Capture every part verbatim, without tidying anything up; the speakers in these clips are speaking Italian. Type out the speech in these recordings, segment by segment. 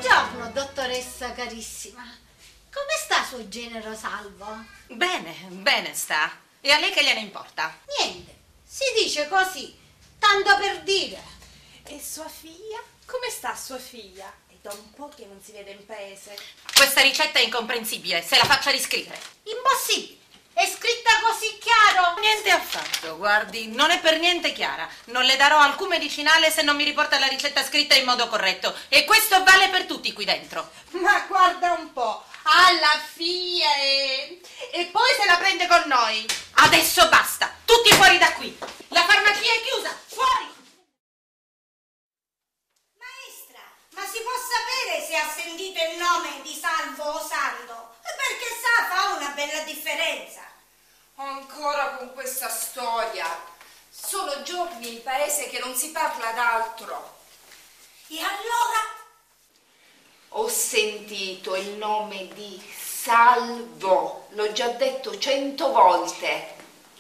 Buongiorno, dottoressa carissima. Come sta suo genero Salvo? Bene, bene sta. E a lei che gliene importa? Niente, si dice così, tanto per dire. E sua figlia? Come sta sua figlia? È da un po' che non si vede in paese. Questa ricetta è incomprensibile, se la faccia riscrivere. Impossibile, è scritta così chiaro. Niente affatto, guardi, non è per niente chiara. Non le darò alcun medicinale se non mi riporta la ricetta scritta in modo corretto. E questo vale per tutti qui dentro. Ma guarda un po', ha la figlia e... e poi se la prende con noi. Adesso basta, tutti fuori da qui. La farmacia è chiusa, fuori! Maestra, ma si può sapere se ha sentito il nome di Salvo o Sando? Perché sa, fa una bella differenza. Ancora con questa storia. Sono giorni in paese che non si parla d'altro. E allora? Ho sentito il nome di Salvo, l'ho già detto cento volte.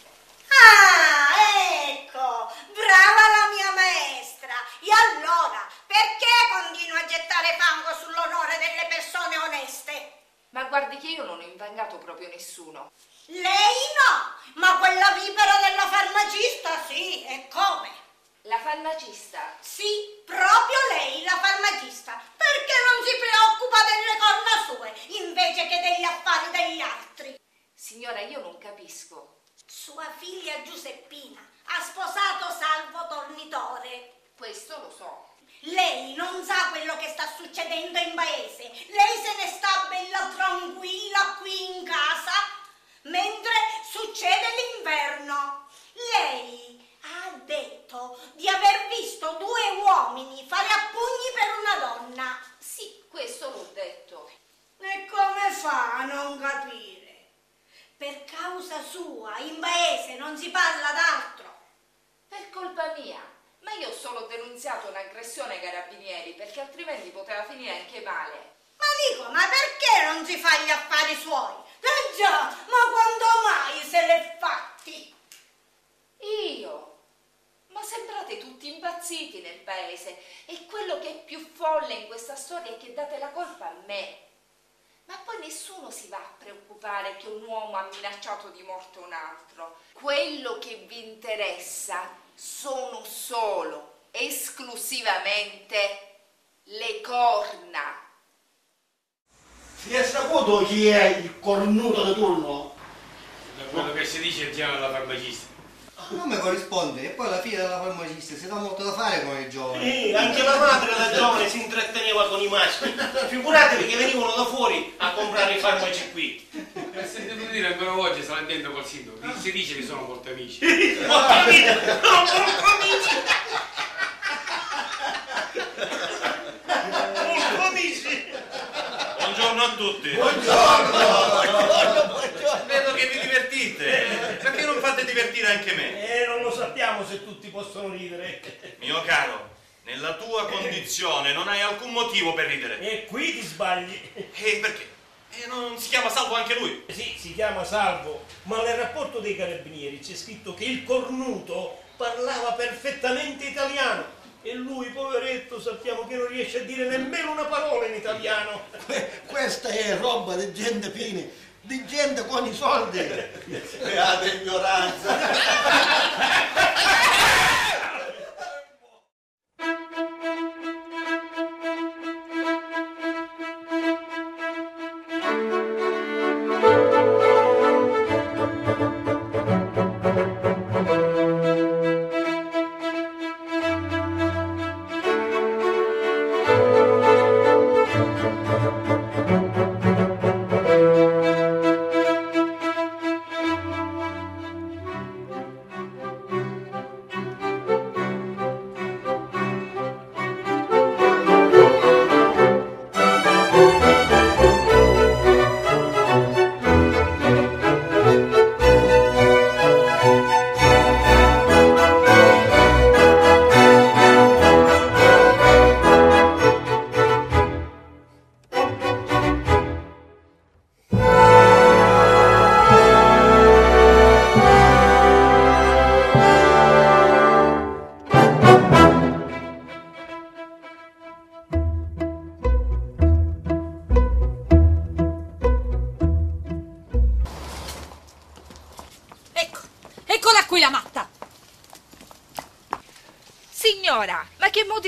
Ah, ecco, brava la mia maestra. E allora, perché continua a gettare fango sull'onore delle persone oneste? Ma guardi che io non ho invangato proprio nessuno. Lei no, ma quella vipera della farmacista sì, e come? La farmacista? Sì, proprio lei, la farmacista, perché non si preoccupa delle corna sue, invece che degli affari degli altri? Signora, io non capisco. Sua figlia Giuseppina ha sposato Salvo Tornitore. Questo lo so. Lei non sa quello che sta succedendo in paese. Lei se ne sta bella tranquilla qui in casa, mentre succede l'inverno. Lei ha detto di aver visto due uomini fare a pugni per una donna. Sì, questo l'ho detto. E come fa a non capire? Per causa sua in paese non si parla d'altro. Per colpa mia. Ma io ho solo denunziato un'aggressione ai carabinieri, perché altrimenti poteva finire anche male. Ma dico, ma perché non si fa gli affari suoi? Eh già, ma quando mai se l'è fatti? Io? Ma sembrate tutti impazziti nel paese, e quello che è più folle in questa storia è che date la colpa a me. Ma poi nessuno si va a preoccupare che un uomo ha minacciato di morte un altro. Quello che vi interessa sono solo, esclusivamente, le corna. Si è saputo chi è il cornuto di turno? Da quello che si dice insieme alla farmacista. Non mi corrisponde, e poi la figlia della farmacista si dà molto da fare con i giovani. Sì, anche la madre da giovane si intratteneva con i maschi. Figuratevi che venivano da fuori a comprare i farmaci qui. E se devo dire ancora oggi sta andando col sindaco, si dice che sono molti amici. Molti amici, sono molti amici. Molti amici. Buongiorno a tutti. Buongiorno. Vedo che vi divertite. Perché non fate divertire anche me? Eh, non lo sappiamo se tutti possono ridere. Mio caro, nella tua condizione non hai alcun motivo per ridere. E qui ti sbagli. E perché? E non si chiama Salvo anche lui? Sì, si chiama Salvo, ma nel rapporto dei carabinieri c'è scritto che il cornuto parlava perfettamente italiano. E lui, poveretto, sappiamo che non riesce a dire nemmeno una parola in italiano. Questa è roba di gente fine, di gente con i soldi. Beata ignoranza.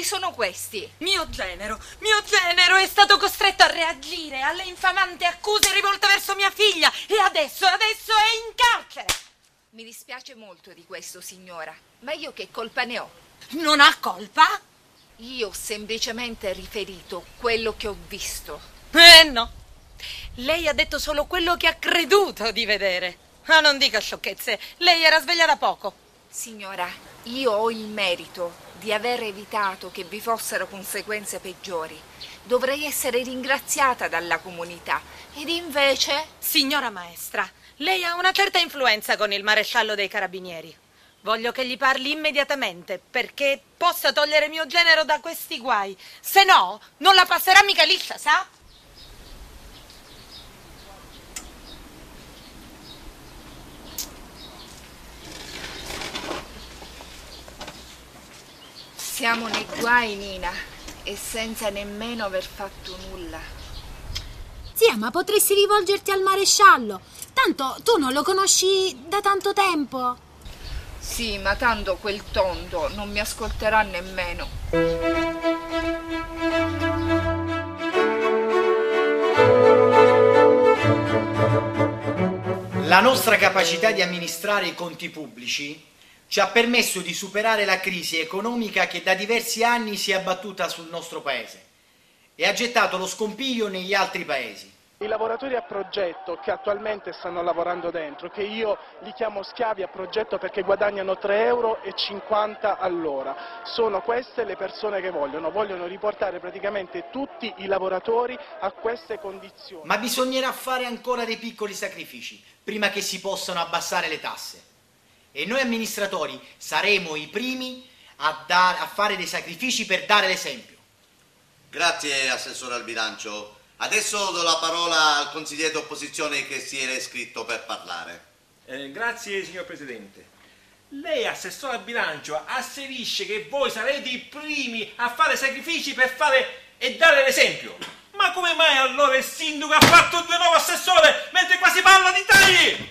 sono questi? Mio genero, mio genero è stato costretto a reagire alle infamante accuse rivolte verso mia figlia e adesso, adesso è in carcere. Mi dispiace molto di questo, signora, ma io che colpa ne ho? Non ha colpa? Io ho semplicemente riferito quello che ho visto. Eh no, lei ha detto solo quello che ha creduto di vedere. Ah, non dica sciocchezze, lei era sveglia da poco. Signora, io ho il merito di aver evitato che vi fossero conseguenze peggiori. Dovrei essere ringraziata dalla comunità. Ed invece... Signora maestra, lei ha una certa influenza con il maresciallo dei carabinieri. Voglio che gli parli immediatamente perché possa togliere mio genero da questi guai. Se no, non la passerà mica liscia, sa? Siamo nei guai, Nina, e senza nemmeno aver fatto nulla. Zia, ma potresti rivolgerti al maresciallo. Tanto tu non lo conosci da tanto tempo. Sì, ma tanto quel tondo non mi ascolterà nemmeno. La nostra capacità di amministrare i conti pubblici ci ha permesso di superare la crisi economica che da diversi anni si è abbattuta sul nostro paese e ha gettato lo scompiglio negli altri paesi. I lavoratori a progetto che attualmente stanno lavorando dentro, che io li chiamo schiavi a progetto perché guadagnano tre euro e cinquanta all'ora, sono queste le persone che vogliono, vogliono riportare praticamente tutti i lavoratori a queste condizioni. Ma bisognerà fare ancora dei piccoli sacrifici prima che si possano abbassare le tasse. E noi amministratori saremo i primi a, dar, a fare dei sacrifici per dare l'esempio. Grazie, Assessore al bilancio. Adesso do la parola al consigliere d'opposizione che si era iscritto per parlare. Eh, grazie, signor Presidente. Lei, Assessore al bilancio, asserisce che voi sarete i primi a fare sacrifici per fare e dare l'esempio. Ma come mai allora il sindaco ha fatto di nuovo assessore mentre qua si parla di tagli?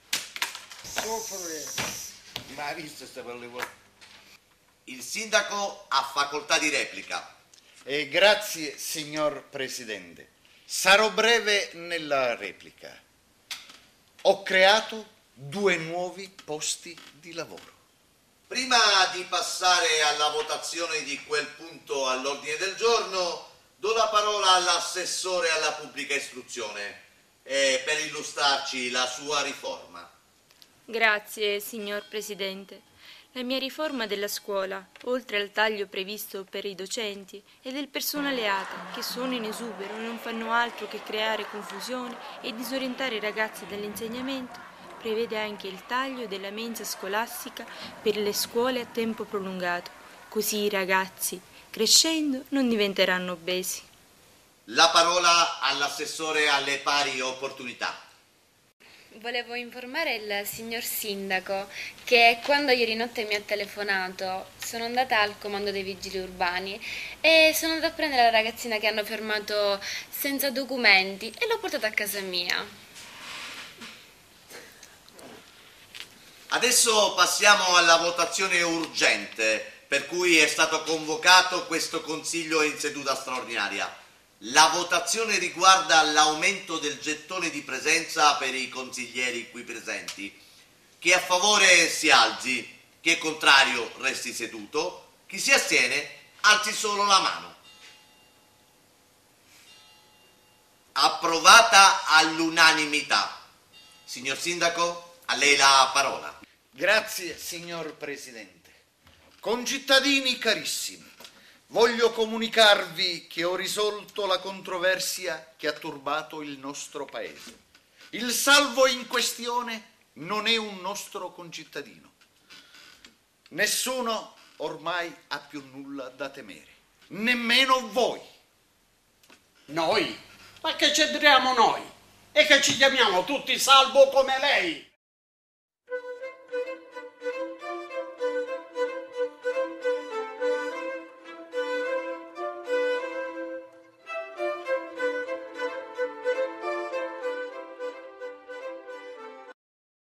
Ma ha visto sta Il sindaco ha facoltà di replica. Eh, grazie, signor Presidente. Sarò breve nella replica. Ho creato due nuovi posti di lavoro. Prima di passare alla votazione di quel punto all'ordine del giorno, do la parola all'assessore alla pubblica istruzione eh, per illustrarci la sua riforma. Grazie, signor Presidente. La mia riforma della scuola, oltre al taglio previsto per i docenti e del personale A T A, che sono in esubero e non fanno altro che creare confusione e disorientare i ragazzi dall'insegnamento, prevede anche il taglio della mensa scolastica per le scuole a tempo prolungato, così i ragazzi, crescendo, non diventeranno obesi. La parola all'assessore alle pari opportunità. Volevo informare il signor Sindaco che quando ieri notte mi ha telefonato sono andata al comando dei vigili urbani e sono andata a prendere la ragazzina che hanno fermato senza documenti e l'ho portata a casa mia. Adesso passiamo alla votazione urgente per cui è stato convocato questo consiglio in seduta straordinaria. La votazione riguarda l'aumento del gettone di presenza per i consiglieri qui presenti. Chi è a favore si alzi, chi è contrario resti seduto, chi si astiene alzi solo la mano. Approvata all'unanimità. Signor Sindaco, a lei la parola. Grazie, signor Presidente. Concittadini carissimi, voglio comunicarvi che ho risolto la controversia che ha turbato il nostro paese. Il salvo in questione non è un nostro concittadino. Nessuno ormai ha più nulla da temere, nemmeno voi. Noi? Ma che c'entriamo noi? E che ci chiamiamo tutti Salvo come lei?